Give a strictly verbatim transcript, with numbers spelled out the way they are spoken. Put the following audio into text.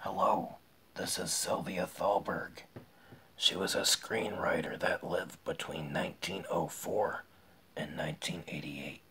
Hello, this is Sylvia Thalberg. She was a screenwriter that lived between nineteen oh four and nineteen eighty-eight.